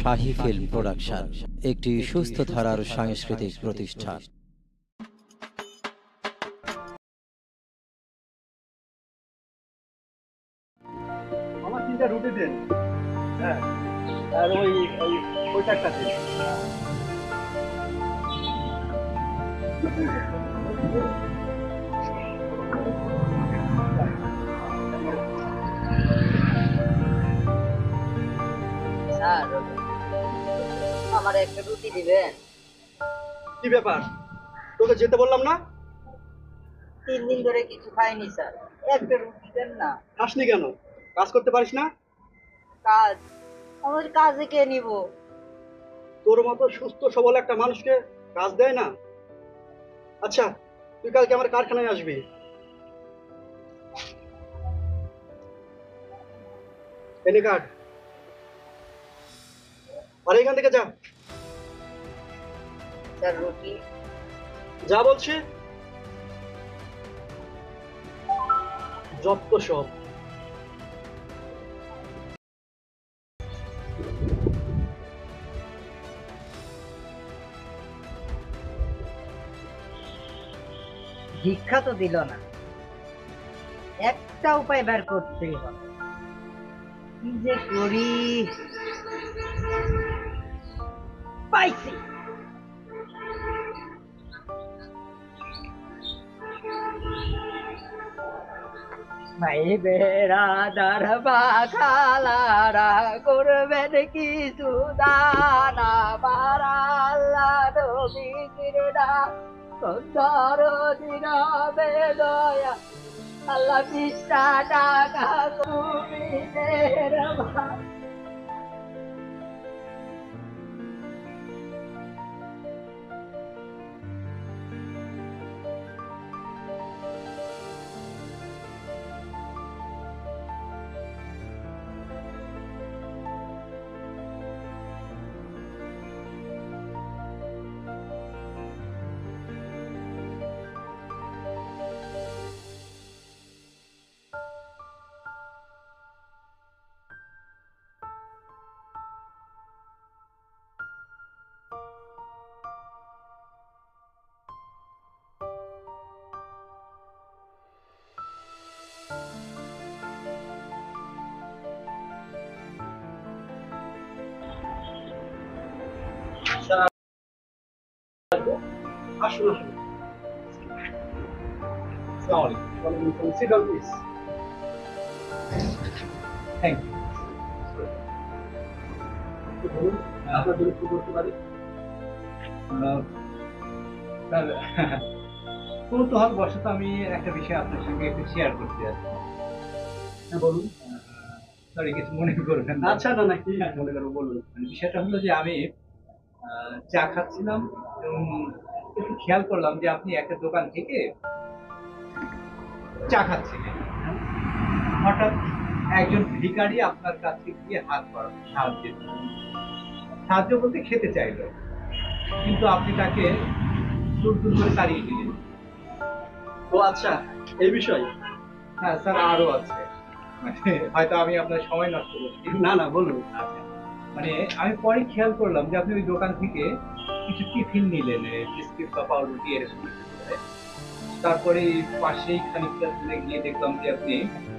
শাহি film production একটি সুস্থ ধারার সাংস্কৃতিক প্রতিষ্ঠান। আমার তিনটা রুটি দেন। হ্যাঁ, আর ওইটা একটা দিন। স্যার, আমার একটা রুটি দিবেন? কি ব্যাপার, তোকে যেতে বললাম না? 3 দিন ধরে কিছু খাইনি স্যার, একটা রুটি দেন না। খাসনি কেন? কাজ করতে পারিস না? কাজ? আমার কাজে কে নিব? তোর মতো সুস্থ সবল একটা মানুষকে কাজ দেয় না? আচ্ছা, তুই কালকে আমার কারখানায় আসবি। এনে কাট, আর এখান থেকে যা। স্যার রুটি? যা বলছি। যত সব। ভিক্ষা তো দিল না, একটা উপায় বের করতেই হবে। কি যে করি। পাইছি। ভাই বেড়াদার বাখালারা করবেন কিছু দানা পারা আল্লাহ নবীর নাম সুন্দর দিন হবে দয়া আল্লাহ 20টা টাকা তুমি দেবা। আসুন আসুন। Sit down, please. Thank you. আপনার জন্য কি করতে পারি? স্যার, কৌতূহল বশত আমি একটা বিষয় আপনার সঙ্গে একটু শেয়ার করতে যাচ্ছি। হ্যাঁ বলুন। সরি, কিছু মনে করবেন না। আচ্ছা, না না, কি মনে করবো বলুন। মানে বিষয়টা হলো যে আমি চা খাচ্ছিলাম এবং একটু খেয়াল করলাম যে আপনি একটা দোকান থেকে চা খাচ্ছিলেন। হঠাৎ একজন ভিখারি আপনার কাছে গিয়ে হাত বাড়ালো সাহায্য বলতে খেতে চাইলো, কিন্তু আপনি তাকে জোর করে তাড়িয়ে দিলেন। ও আচ্ছা, এই বিষয়? হ্যাঁ স্যার, আরো আছে। মানে হয়তো আমি আপনার সময় নষ্ট করছি। না না, বলুন। আচ্ছা, মানে আমি পরে খেয়াল করলাম যে আপনি ওই দোকান থেকে কিছু টিফিন নিলেন, বিস্কিট বা পাউরুটি এরকম। তারপরে পাশেই খানিকটা দূরে গিয়ে দেখলাম যে আপনি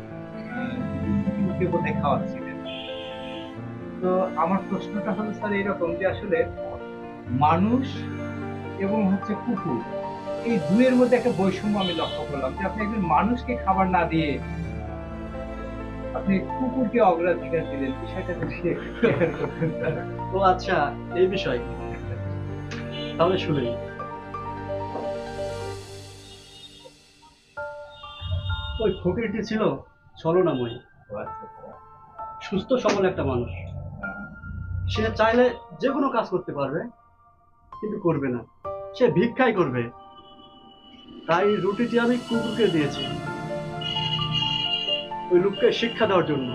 কোথায় খাওয়াচ্ছিলেন। তো আমার প্রশ্নটা হলো স্যার এরকম যে আসলে মানুষ এবং হচ্ছে কুকুর, এই দুয়ের মধ্যে একটা বৈষম্য আমি লক্ষ্য করলাম যে আপনি একজন মানুষকে খাবার না দিয়ে আপনি কুকুরকে অগ্রাধিকার দিলেন। বিষয়টা ও আচ্ছা, এই বিষয়। তাহলে শুনুন। ওই ফকিরটি ছিল ছলনাময়ী, সুস্থ সবল একটা মানুষ। সে চাইলে যে কোনো কাজ করতে পারবে, কিন্তু করবে না, সে ভিক্ষাই করবে। তাই রুটিটি আমি কুকুরকে দিয়েছি, ওই লোককে শিক্ষা দেওয়ার জন্য।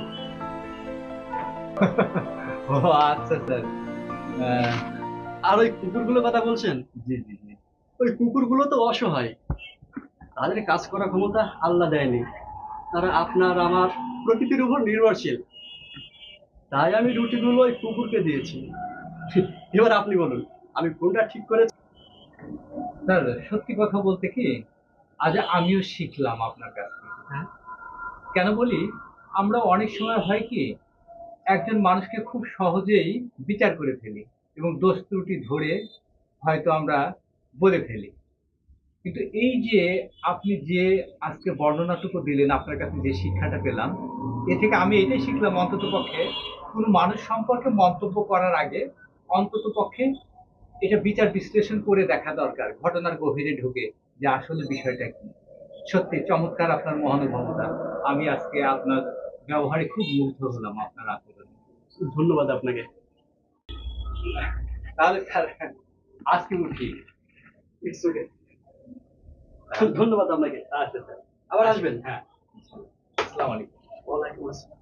ও আচ্ছা স্যার। আর ওই কুকুরগুলোর কথা বলছেন? জি জি জি। ওই কুকুরগুলো তো অসহায়, তাদের কাজ করার ক্ষমতা আল্লাহ দেয়নি। তারা আপনার আমার প্রকৃতির উপর নির্ভরশীল। তাই আমি রুটিগুলো ওই কুকুরকে দিয়েছি। এবার আপনি বলুন, আমি কোনটা ঠিক করেছি? স্যার সত্যি কথা বলতে কি, আজ আমিও শিখলাম আপনার কাছ থেকে। হ্যাঁ। কেন বলি, আমরা অনেক সময় হয় কি, একজন মানুষকে খুব সহজেই বিচার করে ফেলি এবং দোষ ত্রুটি ধরে হয়তো আমরা বলে ফেলি। কিন্তু এই যে আপনি যে আজকে বর্ণনাটুকু দিলেন, আপনার কাছে যে শিক্ষাটা পেলাম, এ থেকে আমি এটাই শিখলাম, অন্তত পক্ষে কোনো মানুষ সম্পর্কে মন্তব্য করার আগে অন্তত পক্ষে এটা বিচার বিশ্লেষণ করে দেখা দরকার, ঘটনার গভীরে ঢুকে যে আসলে বিষয়টা কি। সত্যি চমৎকার আপনার মহানুভবতা। আমি আজকে আপনার ব্যবহারে খুব মুগ্ধ হলাম, আপনার আচরণে। ধন্যবাদ আপনাকে। তাহলে স্যার আজকে উঠি। It's okay. ধন্যবাদ আপনাকে। আচ্ছা স্যার, আবার আসবেন। হ্যাঁ, আসসালামু আলাইকুম। ওয়ালাইকুম আসসালাম।